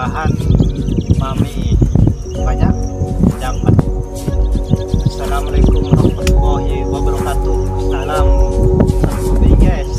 bahan mami banyak dapat. Assalamualaikum warahmatullahi wabarakatuh. Salam satu guys.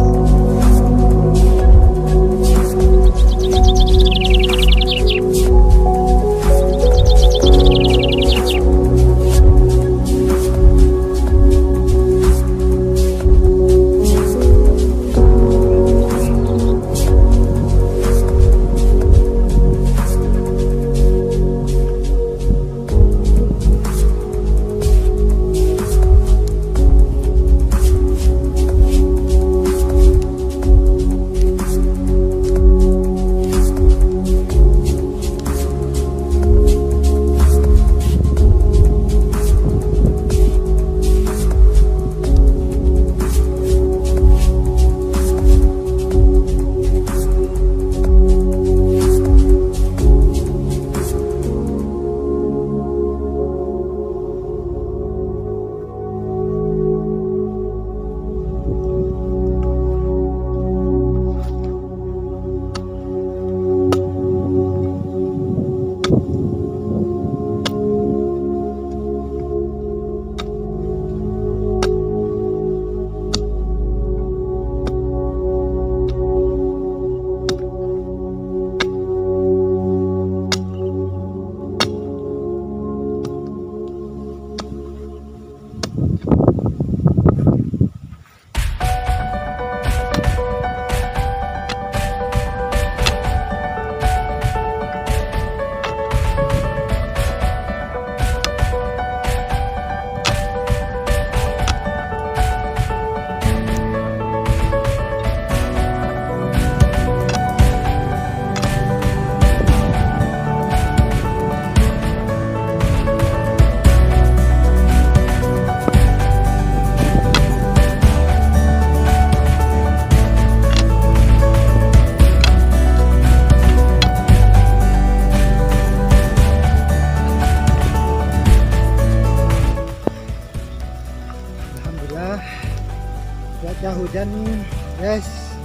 Cuaca hujan guys,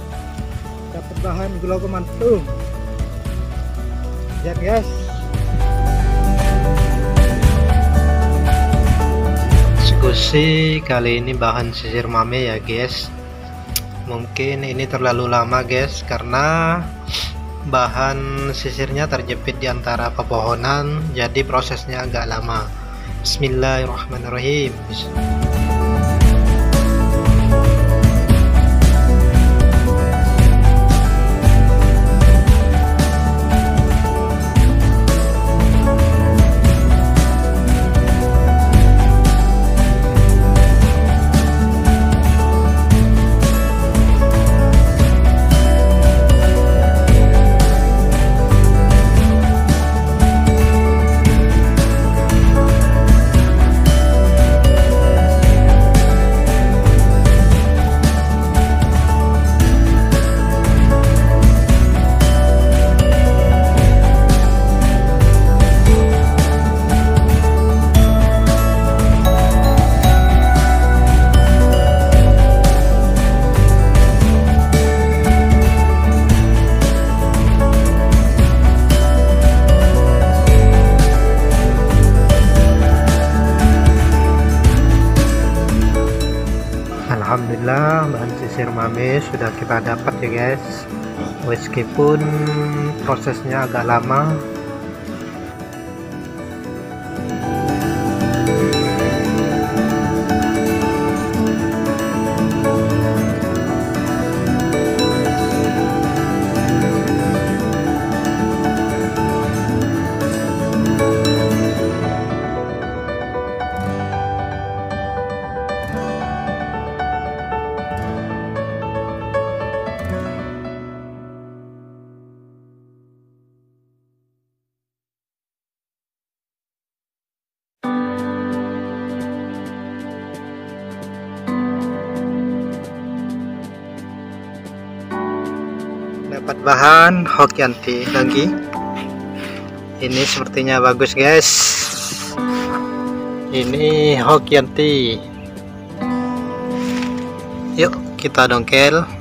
dapat bahan gula kemantung hujan guys. Diskusi kali ini bahan sisir mame ya guys. Mungkin ini terlalu lama guys karena bahan sisirnya terjepit di antara pepohonan, jadi prosesnya agak lama. Bismillahirrahmanirrahim. Alhamdulillah bahan sisir mame sudah kita dapat ya guys, meskipun prosesnya agak lama. Dapat bahan Hokianti lagi. Ini sepertinya bagus guys. Ini Hokianti. Yuk kita dongkel.